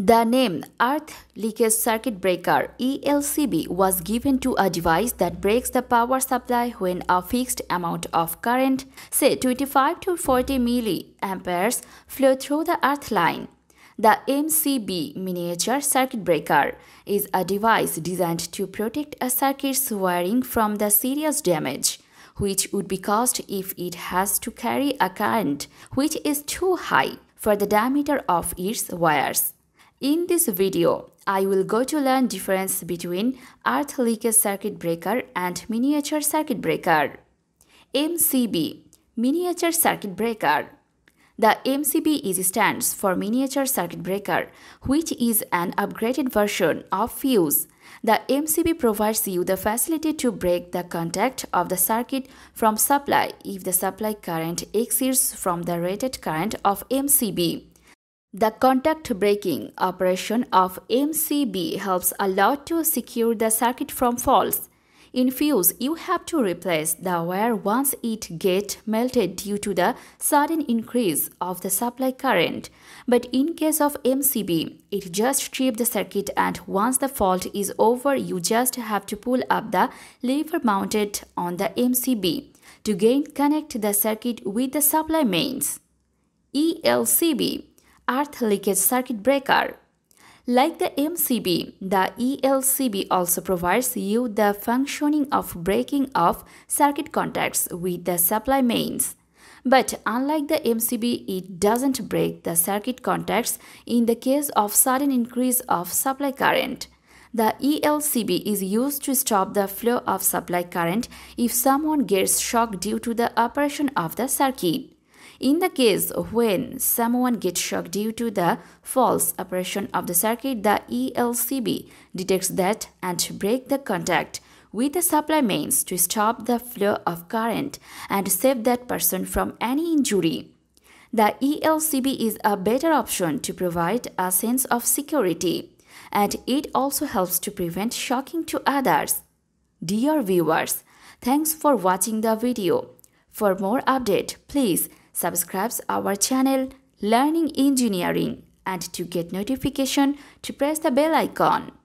The name Earth Leakage Circuit Breaker (ELCB) was given to a device that breaks the power supply when a fixed amount of current, say 25 to 40 milliamperes, flow through the earth line. The MCB miniature circuit breaker is a device designed to protect a circuit's wiring from the serious damage which would be caused if it has to carry a current which is too high for the diameter of its wires. In this video, I will go to learn difference between Earth Leakage Circuit Breaker and Miniature Circuit Breaker. MCB Miniature Circuit Breaker. The MCB stands for Miniature Circuit Breaker, which is an upgraded version of fuse. The MCB provides you the facility to break the contact of the circuit from supply if the supply current exceeds from the rated current of MCB. The contact breaking operation of MCB helps a lot to secure the circuit from faults. In fuse, you have to replace the wire once it gets melted due to the sudden increase of the supply current. But in case of MCB, it just strips the circuit, and once the fault is over, you just have to pull up the lever mounted on the MCB to again connect the circuit with the supply mains. ELCB Earth Leakage Circuit Breaker. Like the MCB, the ELCB also provides you the functioning of breaking of circuit contacts with the supply mains. But unlike the MCB, it doesn't break the circuit contacts in the case of sudden increase of supply current. The ELCB is used to stop the flow of supply current if someone gets shocked due to the operation of the circuit. In the case when someone gets shocked due to the false operation of the circuit, the ELCB detects that and breaks the contact with the supply mains to stop the flow of current and save that person from any injury. The ELCB is a better option to provide a sense of security, and it also helps to prevent shocking to others. Dear viewers, thanks for watching the video. For more update, please subscribe our channel Learning Engineering, and to get notification to press the bell icon.